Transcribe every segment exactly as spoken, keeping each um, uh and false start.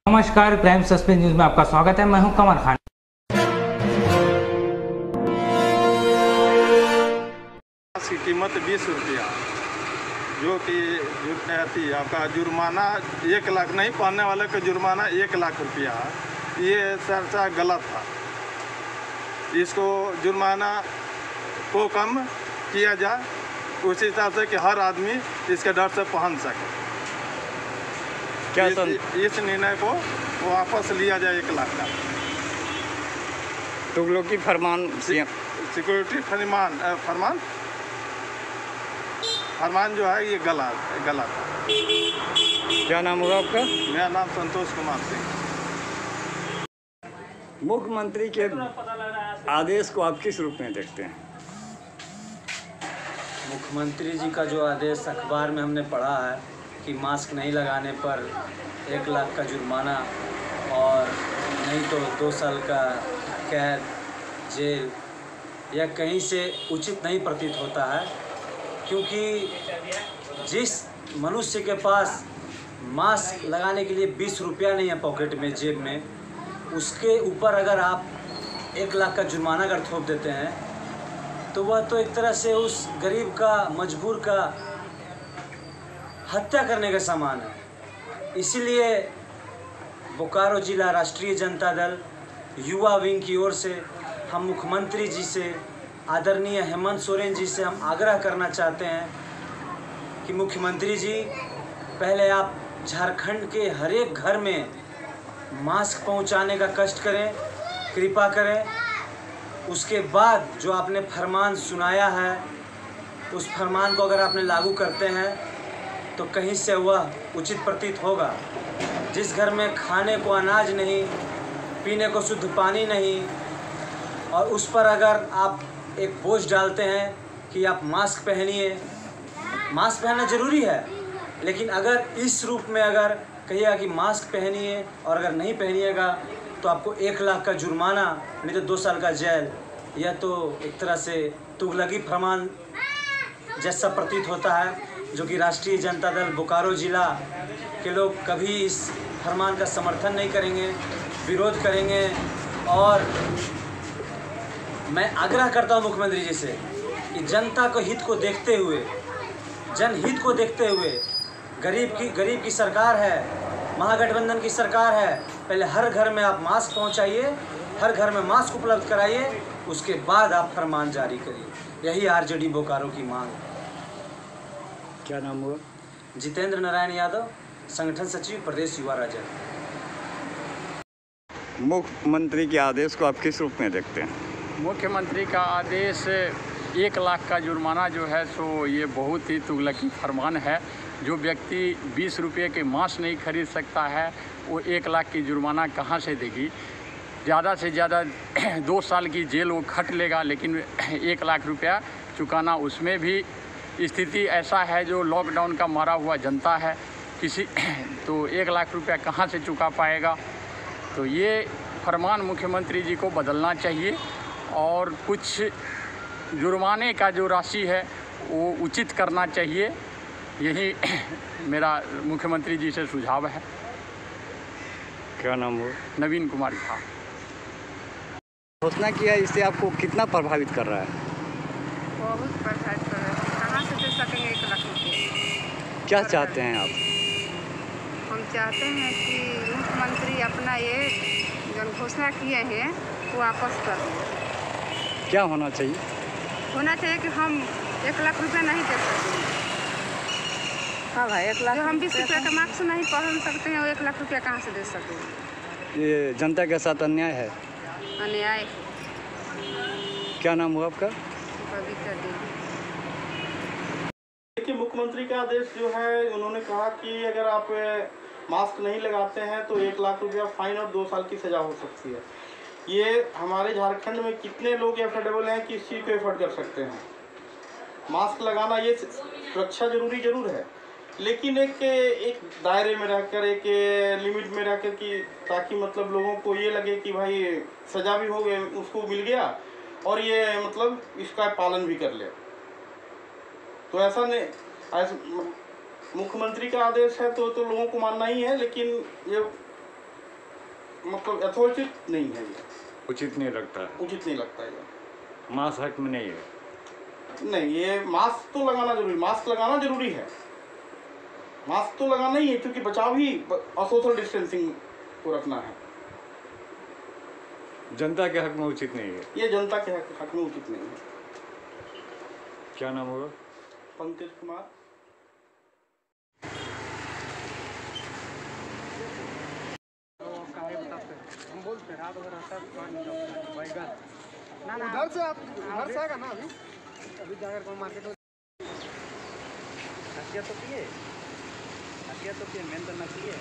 नमस्कार, crime suspense news में आपका स्वागत है। मैं हूं कमर खान। की कीमत बीस रुपया, जो कि थी आपका जुर्माना एक लाख नहीं, पहनने वाले का जुर्माना एक लाख रुपया। ये चर्चा गलत था। इसको जुर्माना को कम किया जाए उसी हिसाब से कि हर आदमी इसके डर से पहन सके। क्या इस, इस निर्णय को वापस लिया जाए एक लाख का। तुगलकी फरमान सिक्योरिटी फरमान फरमान फरमान जो है ये गलत गलत है। क्या नाम होगा आपका? मेरा नाम संतोष कुमार सिंह। मुख्यमंत्री के आदेश को आप किस रूप में देखते हैं? मुख्यमंत्री जी का जो आदेश अखबार में हमने पढ़ा है कि मास्क नहीं लगाने पर एक लाख का जुर्माना और नहीं तो दो साल का कैद, जेल, यह कहीं से उचित नहीं प्रतीत होता है। क्योंकि जिस मनुष्य के पास मास्क लगाने के लिए बीस रुपया नहीं है पॉकेट में, जेब में, उसके ऊपर अगर आप एक लाख का जुर्माना अगर थोप देते हैं तो वह तो एक तरह से उस गरीब का, मजबूर का हत्या करने का सामान है। इसीलिए बोकारो जिला राष्ट्रीय जनता दल युवा विंग की ओर से हम मुख्यमंत्री जी से, आदरणीय हेमंत सोरेन जी से हम आग्रह करना चाहते हैं कि मुख्यमंत्री जी, पहले आप झारखंड के हर एक घर में मास्क पहुंचाने का कष्ट करें, कृपा करें। उसके बाद जो आपने फरमान सुनाया है, उस फरमान को अगर आपने लागू करते हैं तो कहीं से वह उचित प्रतीत होगा। जिस घर में खाने को अनाज नहीं, पीने को शुद्ध पानी नहीं, और उस पर अगर आप एक बोझ डालते हैं कि आप मास्क पहनिए, मास्क पहनना ज़रूरी है, लेकिन अगर इस रूप में अगर कहिएगा कि मास्क पहनिए और अगर नहीं पहनिएगा तो आपको एक लाख का जुर्माना, नहीं तो दो साल का जेल, यह तो एक तरह से तुगलकी फरमान जैसा प्रतीत होता है, जो कि राष्ट्रीय जनता दल बोकारो जिला के लोग कभी इस फरमान का समर्थन नहीं करेंगे, विरोध करेंगे। और मैं आग्रह करता हूं मुख्यमंत्री जी से कि जनता को हित को देखते हुए, जनहित को देखते हुए, गरीब की गरीब की सरकार है, महागठबंधन की सरकार है, पहले हर घर में आप मास्क पहुंचाइए, हर घर में मास्क उपलब्ध कराइए, उसके बाद आप फरमान जारी करिए। यही आरजेडी बोकारो की मांग है। क्या नाम हुआ? जितेंद्र नारायण यादव, संगठन सचिव, प्रदेश युवा राजद। मुख्यमंत्री के आदेश को आप किस रूप में देखते हैं? मुख्यमंत्री का आदेश एक लाख का जुर्माना जो है सो ये बहुत ही तुगलकी फरमान है। जो व्यक्ति बीस रुपये के मांस नहीं खरीद सकता है वो एक लाख की जुर्माना कहाँ से देगी? ज़्यादा से ज़्यादा दो साल की जेल वो खट लेगा, लेकिन एक लाख रुपया चुकाना, उसमें भी स्थिति ऐसा है जो लॉकडाउन का मारा हुआ जनता है, किसी तो एक लाख रुपया कहाँ से चुका पाएगा? तो ये फरमान मुख्यमंत्री जी को बदलना चाहिए और कुछ जुर्माने का जो राशि है वो उचित करना चाहिए। यही मेरा मुख्यमंत्री जी से सुझाव है। क्या नाम हो? नवीन कुमार झा। घोषणा किया, इससे आपको कितना प्रभावित कर रहा है? बहुत प्रभावित कर रहा है। कहाँ से दे सकेंगे एक लाख रुपये? क्या चाहते हैं आप? हम चाहते हैं कि मुख्यमंत्री अपना ये जो घोषणा किए हैं वो वापस कर दें। क्या होना चाहिए? होना चाहिए कि हम एक लाख रुपया नहीं दे सकते। हाँ भाई, एक लाख जो हम बीस रुपये का मास्क नहीं पहन सकते हैं वो एक लाख रुपया कहाँ से दे सकेंगे? ये जनता के साथ अन्याय है। अन्याय। क्या नाम हुआ आपका? पवित्र देवी। देखिए, मुख्यमंत्री का आदेश जो है, उन्होंने कहा कि अगर आप मास्क नहीं लगाते हैं तो एक लाख रुपया फाइन और दो साल की सज़ा हो सकती है। ये हमारे झारखंड में कितने लोग एफोर्डेबल हैं कि इस चीज़ को एफर्ड कर सकते हैं? मास्क लगाना, ये सुरक्षा जरूरी जरूर है, लेकिन एक एक दायरे में रहकर, एक लिमिट में रहकर, कि ताकि मतलब लोगों को ये लगे कि भाई सज़ा भी हो गई, उसको मिल गया और ये मतलब इसका पालन भी कर ले। तो ऐसा नहीं, ऐसा मुख्यमंत्री का आदेश है तो तो लोगों को मानना ही है, लेकिन ये मतलब यथोचित नहीं है, ये उचित नहीं लगता है, उचित नहीं लगता ये। मास्क हक में नहीं है। नहीं, ये मास्क तो लगाना जरूरी, मास्क लगाना जरूरी है, मास्क तो लगाना ही है, क्योंकि बचाव ही और सोशल डिस्टेंसिंग को रखना है। जनता के हक में उचित नहीं है, ये जनता के हक, हक में उचित नहीं है। क्या नाम होगा? पंकज कुमार। हम बोलते रात भर रहता बैगन ना ना उधर से आप उधर से आएगा ना। अभी अभी जाकर को मार्केट में नसिया तो पिए नसिया तो पिए मेन तो नसिए।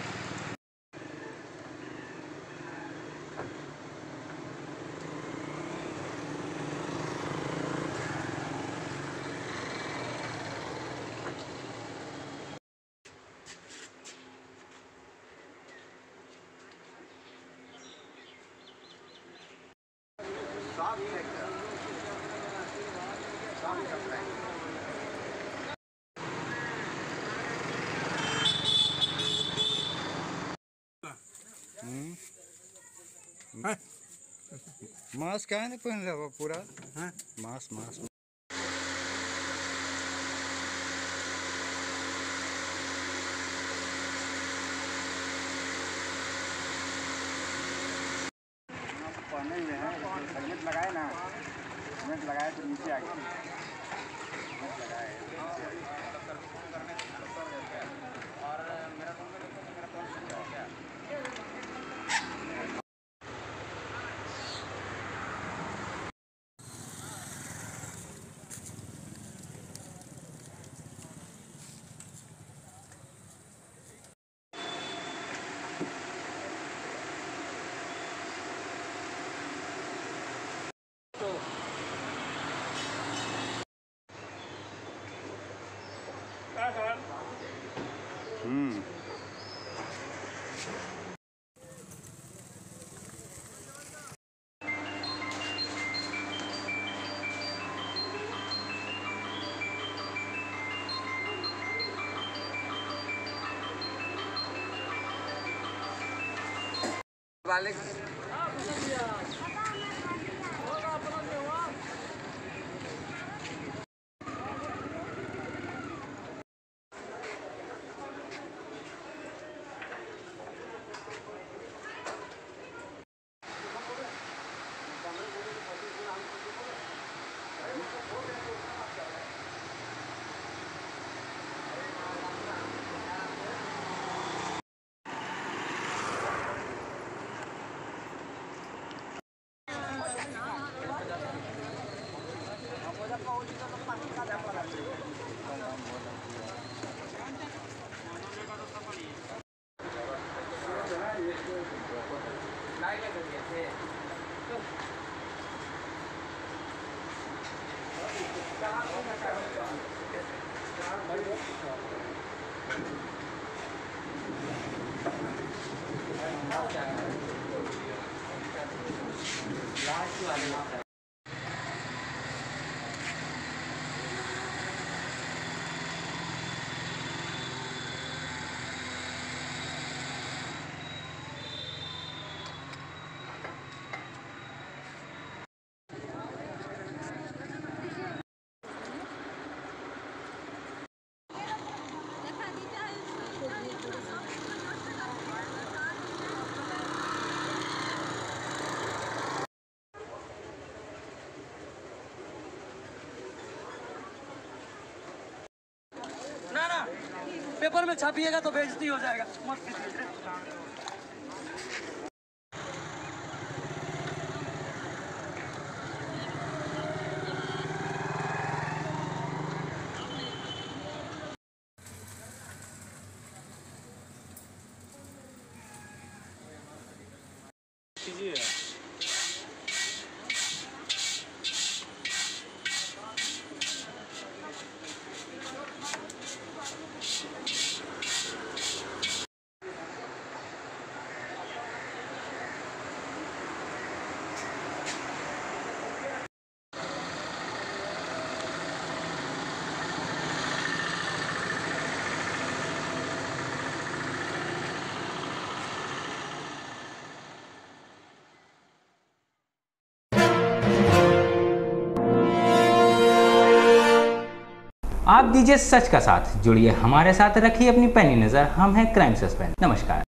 मास्क क्या नहीं पहन रहा पूरा? हाँ मास्क मास्क पहने हुए हैं, हेलमेट लगाए ना, हेलमेट लगाए तो नीचे आ गए, हेलमेट लगाए और मेरा हम्म वाले ना ना पेपर में छापिएगा तो बेइज्जती हो जाएगा, मत कीजिए। आप दीजिए सच का साथ, जुड़िए हमारे साथ, रखिए अपनी पैनी नजर। हम हैं क्राइम सस्पेंस। नमस्कार।